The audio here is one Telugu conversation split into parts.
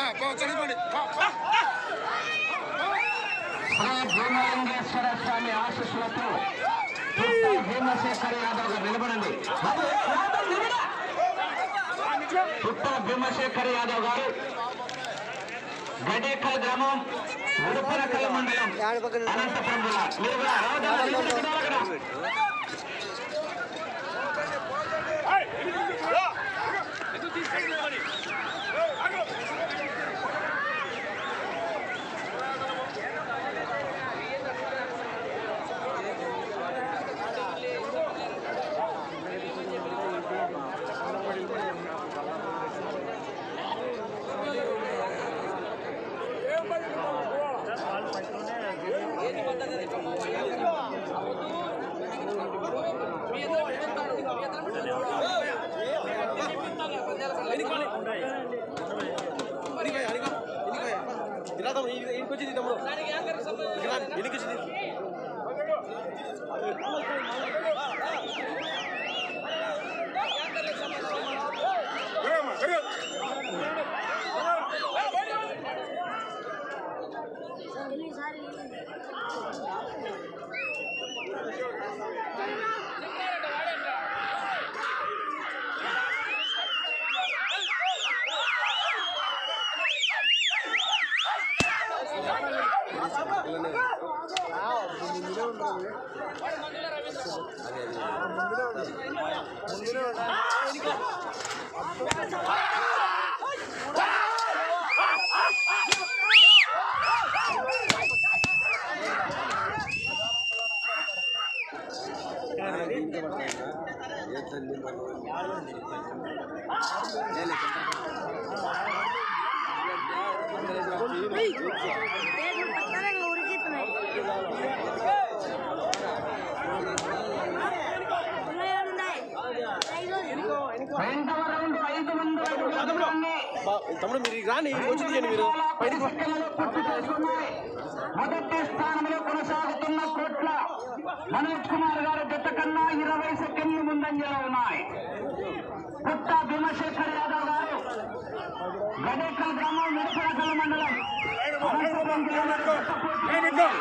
భీమలింగేశ్వర స్వామి ఆశీస్సులతో భీమశేఖర్ యాదవ్ గారు నిలబడండి. పుట్ట భీమశేఖర్ యాదవ్ గారు గడేకల్ గ్రామం ఉడుపరకల్ మండలం అనంతపురం జిల్లా. తమ్ముడు మీరు రాని వచ్చింది మీరు మొదటి స్థానంలో కొనసాగుతున్న కోట్ల మనోజ్ కుమార్ గారు జత కన్నా 20 సెకండ్లు ముందంజలో ఉన్నాయి. పుట్ట భీమశేఖర్ యాదవ్ గారు గడేకల్ గ్రామం ఉడుపరకల్ మండలం అనంతపురం జిల్లా.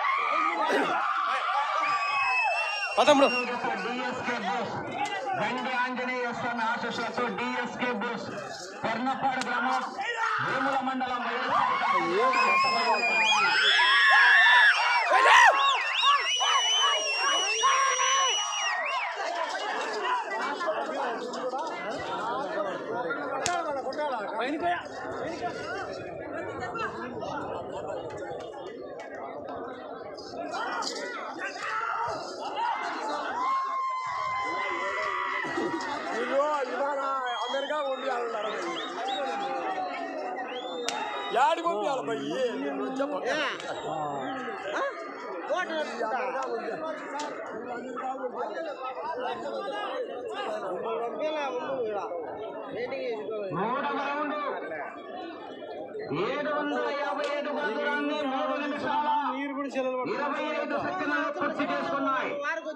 డిఎస్కే బోస్ గండి ఆంజనేయ స్వామి ఆశీస్సులతో డిఎస్కే బోస్ కర్ణపాడు గ్రామం వేముల మండలం అమెరికా పంపించాలన్నారు యాడి పంపించాలి పోయి మూడవ రౌండ్ 757 దూరాన్ని 3 నిమిషాల 25 సెకండ్లలో పూర్తి చేసుకున్నాయి.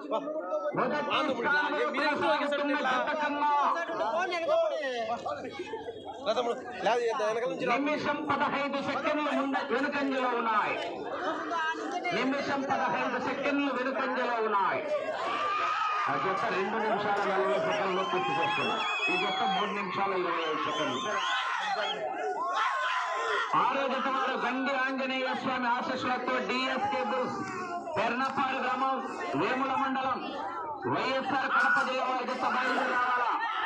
నిమిషం 15 సెకండ్లు వెనుకంజలో ఉన్నాయి. నిమిషం 15 సెకండ్లు వెనుకంజలో ఉన్నాయి. ఆ జత 2 నిమిషాల 40 సెకండ్లో పూర్తి చేస్తున్నారు. ఈ జత 3 నిమిషాల 25 సెకండ్లు. ఆరో జత వారు గండి ఆంజనేయ స్వామి ఆశీస్సులతో డిఎస్కే బుల్స్ పెర్నపాడు గ్రామం వేముల మండలం వైఎస్ఆర్ కడప జిల్లా జత బయలుదేరి రావాలా.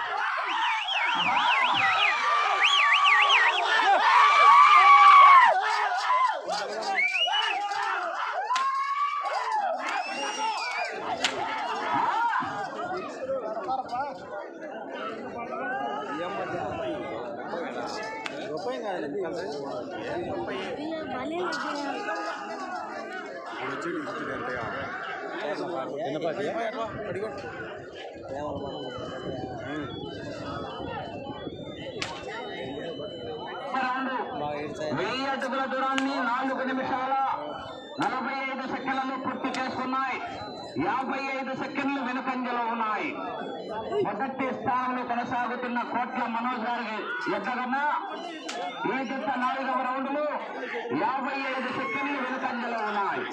వెయ్యి అడుగుల దూరాన్ని 4 నిమిషాల 45 సెకండ్లలో పూర్తి చేసుకున్నాయి. 55 సెకండ్లు వెనుకంజలో ఉన్నాయి. మొదటి స్థానంలో కొనసాగుతున్న కోట్ల మనోజ్ గారికి ఎక్కడన్నా ఈ జత 4వ రౌండ్లో 55 సెకండ్లు వెనుకంజలో ఉన్నాయి.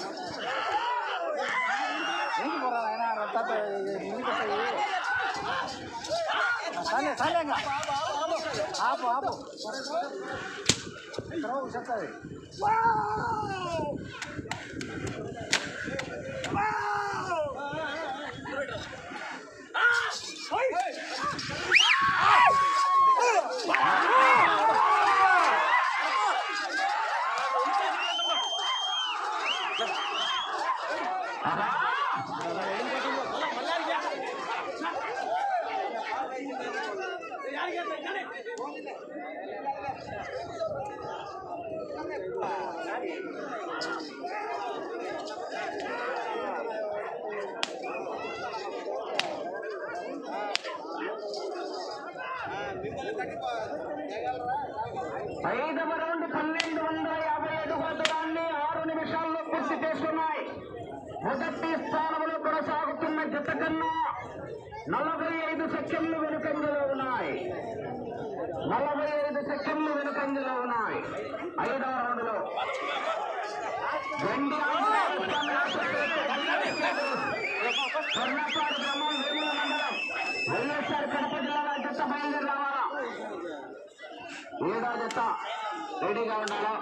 ఐదవ రౌండ్ 1257 దూరాన్ని 6 నిమిషాల్లో పూర్తి చేస్తున్నాయి. మొదటి స్థానంలో కొనసాగుతున్న జత కన్నా 45 సెకండ్లు వెనుకంజలో ఉన్నాయి. 45 సెకండ్లు వెనుకంజలో ఉన్నాయి. 5వ రౌండ్లో స్వర్ణపాడు గ్రామం వేముల మండలం వైఎస్ఆర్ కడప జిల్లా జత బయలుదేరి రావాలా. 7వ జత రెడీగా ఉండాలా.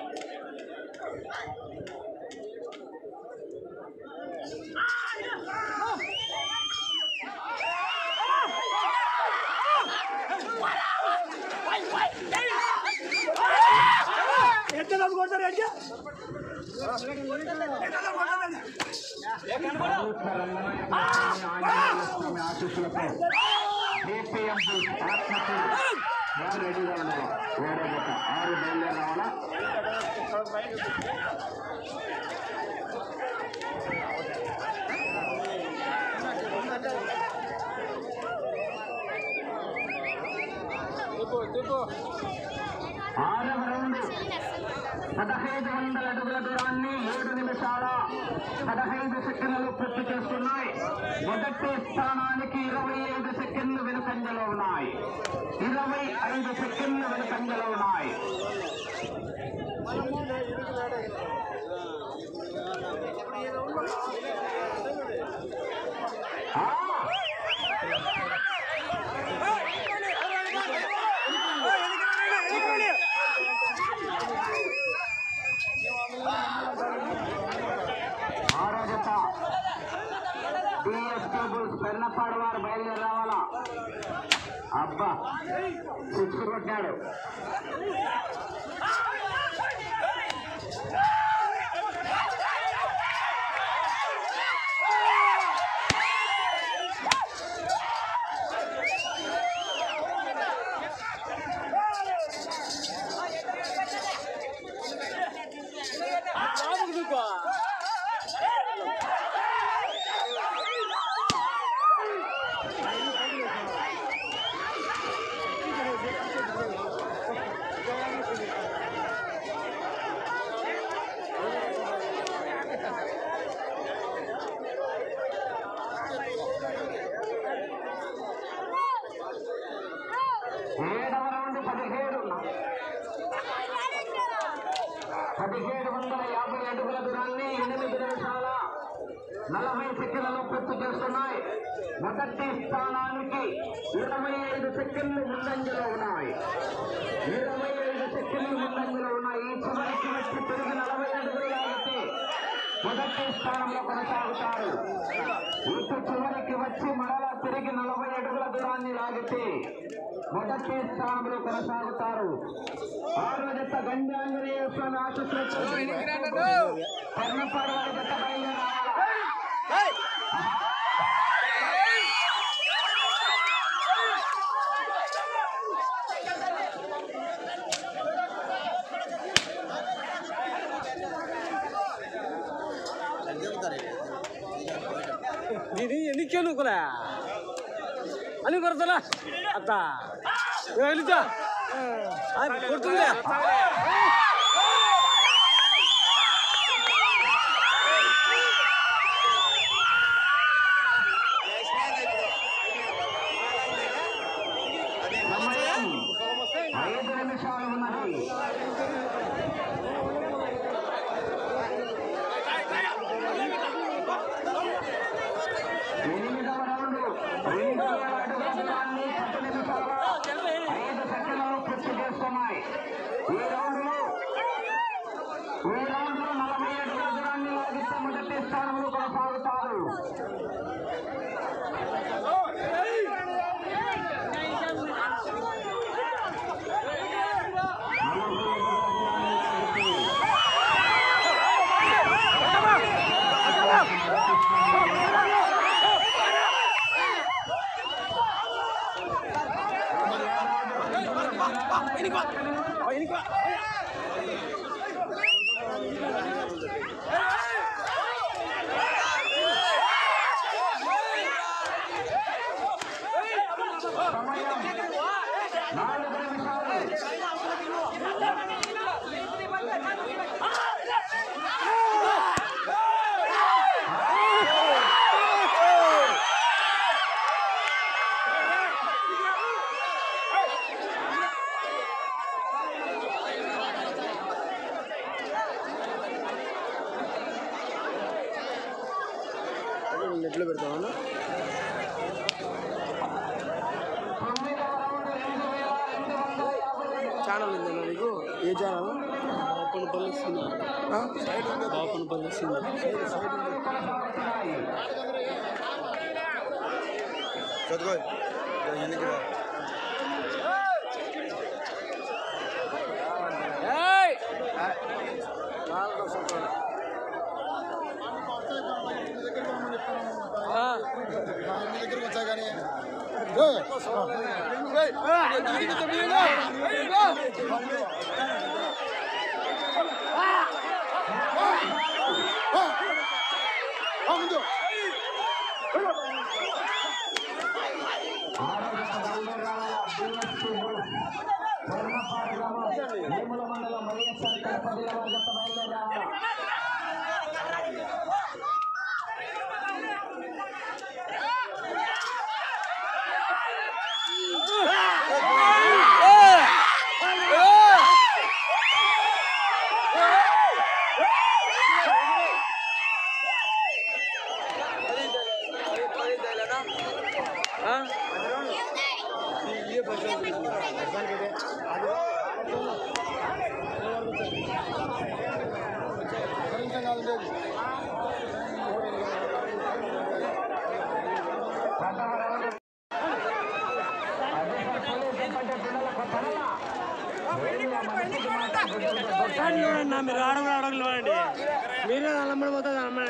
ఆశీస్సులతో డిపిఎం ఆత్మకు రెడీగా ఉండాలి. 7వ జత 6 బయలుదేరి రావాలా. ఆరవ రౌండ్ 1500 అడుగుల దూరాన్ని 7 నిమిషాల 15 సెకండ్లు పూర్తి చేస్తున్నాయి. మొదటి స్థానానికి 25 సెకండ్లు వెనుకంజలో ఉన్నాయి. 25 సెకండ్లు వెనుకంజలో ఉన్నాయి. స్వర్ణపాడు వారు బయలుదేరి రావాలా. అబ్బా సిక్స్ కొట్టాడు. ఏడవ రౌండ్ 1750 అడుగుల దూరాన్ని 8 నిమిషాల 40 సెకండ్లలో పూర్తి చేస్తున్నాయి. మొదటి స్థానానికి 25 సెకండ్లు ముందంజలో ఉన్నాయి. 25 సెకండ్లు ముందంజలో ఉన్నాయి. ఈ చివరికి వచ్చి తిరిగి 40 అడుగులు లాగితే మొదటి స్థానంలో కొనసాగుతారు. ఇటు చివరికి వచ్చి మరలా తిరిగి 40 అడుగుల దూరాన్ని లాగితే మొదటి స్థానంలో కొనసాగుతారు. 6వ జత గండి ఆంజనేయ స్వామి ఆశీస్సులతో కర్ణపాడు వారి జత బయలుదేరాలి. ಎನಿಕೇನುಕಲ ಅಲ್ಲಿ ಬರ್ತಲ್ಲ ಅತ್ತ ಹೇಳಿದ್ದ ಕೊಡ್ತಿದ್ದೆ సమయం 5 నిమిషాలు ఉన్నది. స్థానంలో కొనసాగుతారు. నెట్లో పెడతామన్నా ఛానల్ ఉందన్నా నీకు? ఏ channel? Bapanapalli cinema. Bapanapalli cinema చదువు దగ్గరకు వచ్చా కానీ ముందు మీరు అడగలేండి మీరే అమ్మడిపోతుంది అమ్మాయి